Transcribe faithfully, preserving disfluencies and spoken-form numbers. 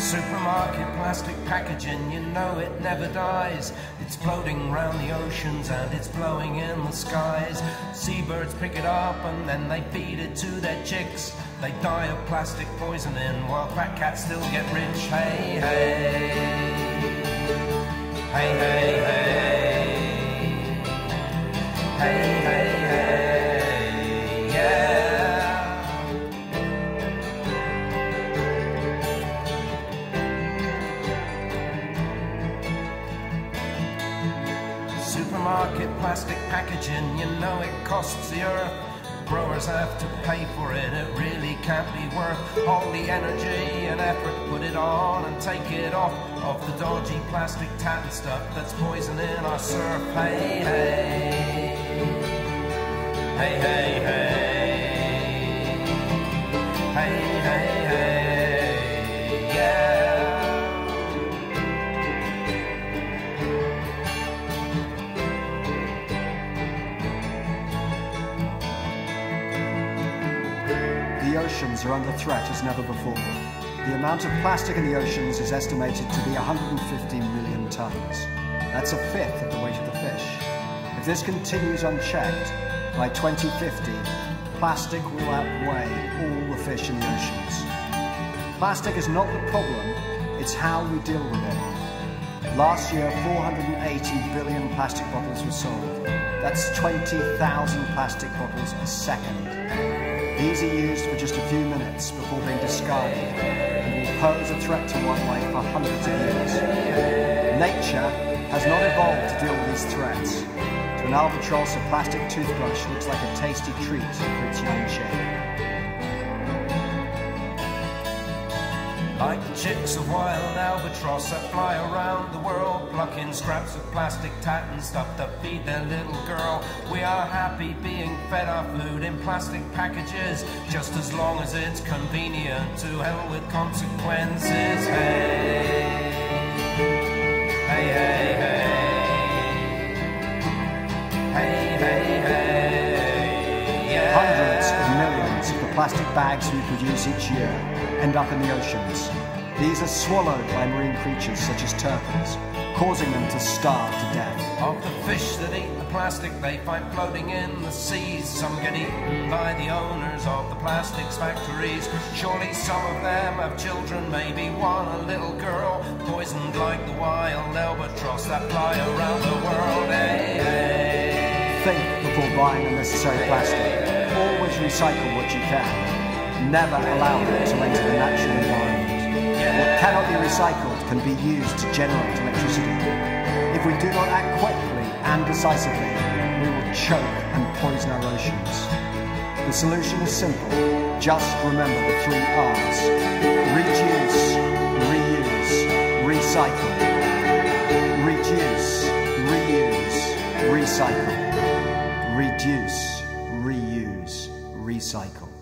Supermarket plastic packaging, you know it never dies. It's floating round the oceans and it's blowing in the skies. Seabirds pick it up and then they feed it to their chicks. They die of plastic poisoning while fat cats still get rich. Hey, hey, hey, hey, hey, hey, hey, hey, yeah. Supermarket plastic packaging, you know it costs the earth. Growers have to pay for it, it really can't be worth all the energy and effort. Put it on and take it off of the dodgy plastic tat stuff that's poisoning our surf. Hey, hey, hey, hey, hey, hey, hey, hey, yeah. The oceans are under threat as never before. The amount of plastic in the oceans is estimated to be one hundred fifty million tons. That's a fifth of the weight of the fish. If this continues unchecked, by twenty fifty, plastic will outweigh all the fish in the oceans. Plastic is not the problem, it's how we deal with it. Last year, four hundred eighty billion plastic bottles were sold. That's twenty thousand plastic bottles a second. These are used for just a few minutes before being discarded and will pose a threat to wildlife for hundreds of years. Nature has not evolved to deal with these threats. To an albatross, a plastic toothbrush looks like a tasty treat for its young chick. Like the chicks of wild albatross that fly around the world, plucking scraps of plastic tat and stuff to feed their little girl. We are happy being fed our food in plastic packages, just as long as it's convenient. To hell with consequences. Hey, hey, hey, hey, hey, hey, hey, yeah. Hundreds of millions of the plastic bags we produce each year end up in the oceans. These are swallowed by marine creatures such as turtles, causing them to starve to death. Of the fish that eat the plastic they find floating in the seas, some get eaten by the owners of the plastics factories. Surely some of them have children, maybe one a little girl, poisoned like the wild albatross that fly around the world. Hey, hey. Think before buying unnecessary plastic. Always recycle what you can. Never allow it to enter the natural environment. What cannot be recycled can be used to generate electricity. If we do not act quickly and decisively, we will choke and poison our oceans. The solution is simple. Just remember the three R's. Reduce, reuse, recycle. Reduce, reuse, recycle. Reduce, reuse, recycle.